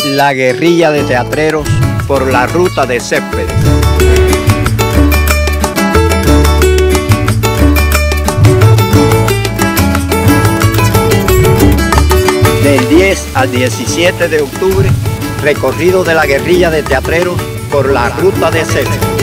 La guerrilla de teatreros por la ruta de Céspedes. Del 10 al 17 de octubre, recorrido de la guerrilla de teatreros por la ruta de Céspedes.